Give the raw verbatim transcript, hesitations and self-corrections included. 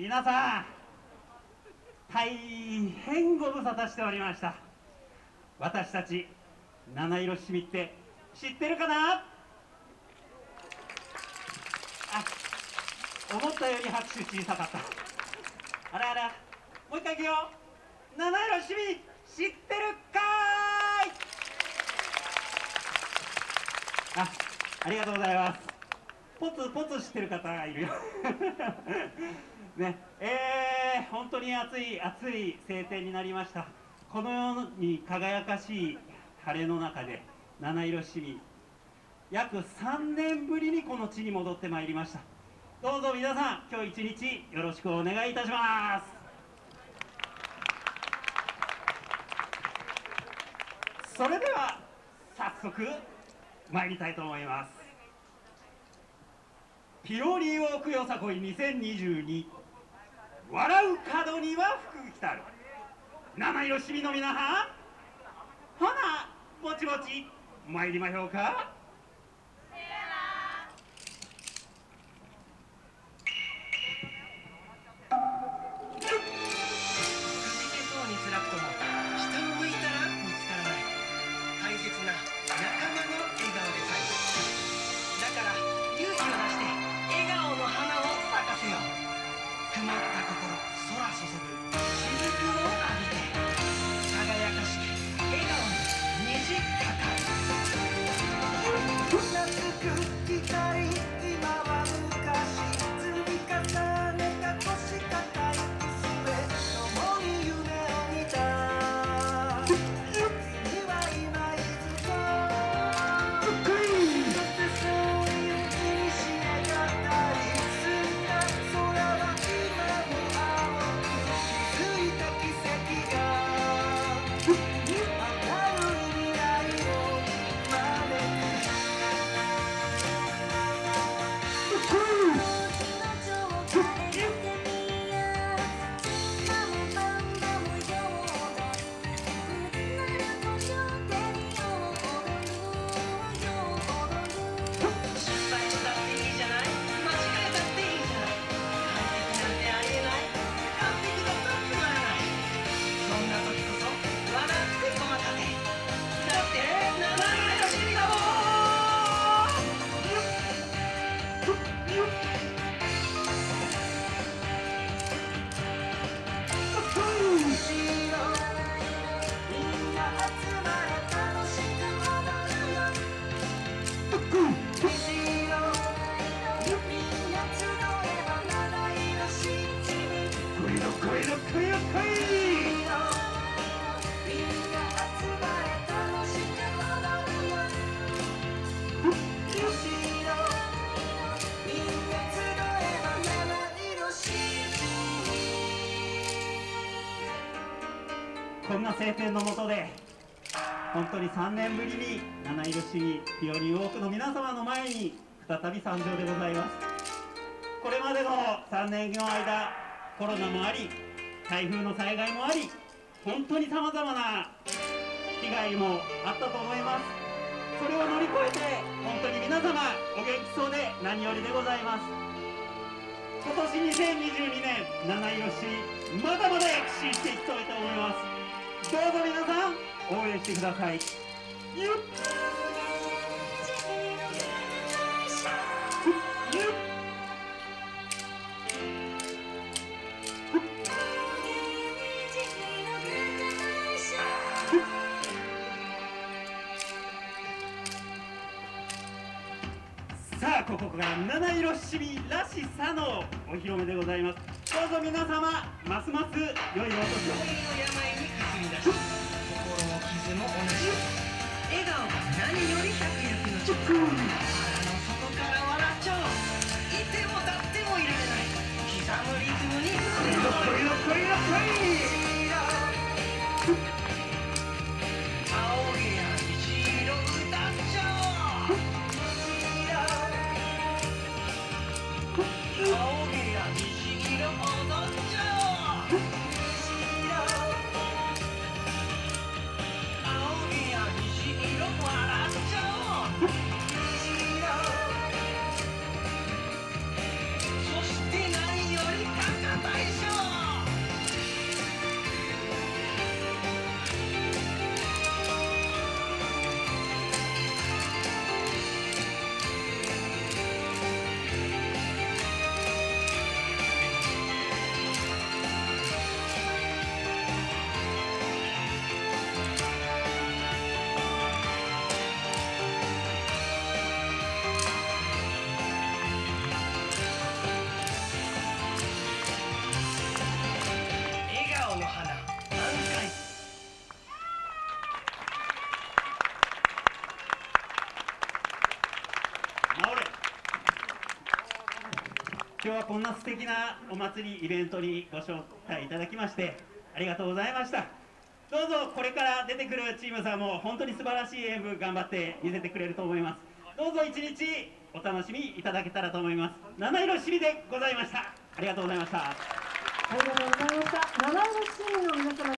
皆さん大変ご無沙汰しておりました。私たち七色七味って知ってるかな。あ、思ったより拍手小さかった。あらあら、もう一回いくよ。七色七味知ってるかーい。あ、ありがとうございます。ポツポツ知ってる方がいるよね、えー、本当に暑い暑い晴天になりました。このように輝かしい晴れの中で七色七味、約さんねんぶりにこの地に戻ってまいりました。どうぞ皆さん今日一日よろしくお願いいたします。それでは早速参りたいと思います。ピオリーウォークよさこいにせんにじゅうに、笑う門には福来たる。七色七味の皆さん、ほなぼちぼち参りましょうか。こんな晴天の下で本当にさんねんぶりに七色七味ピオリーウォークの皆様の前に再び参上でございます。これまでのさんねんの間、コロナもあり台風の災害もあり、本当にさまざまな被害もあったと思います。それを乗り越えて本当に皆様お元気そうで何よりでございます。今年にせんにじゅうにねん七色七味まだまだ躍進していきたいと思います。どうぞ皆さん応援してください。ゆっさあ、ここから七色七味らしさのお披露目でございます。どうぞ皆様ますます良いお年を。病に担ぎ出し、心も傷も同じ、笑顔が何より百薬の力。腹の底から笑っちゃおう。いても立ってもいられない刻むリズムにこいのこいのこいのこい。青毛や虹色歌っちゃおう。青毛や虹色踊っちゃおう。青毛や虹色笑っちゃおう。 今日はこんな素敵なお祭りイベントにご招待いただきましてありがとうございました。どうぞこれから出てくるチームさんも本当に素晴らしい演舞頑張って見せてくれると思います。どうぞ一日お楽しみいただけたらと思います。七色しみでございました。ありがとうございました。 ありがとうございました。七色市民の皆様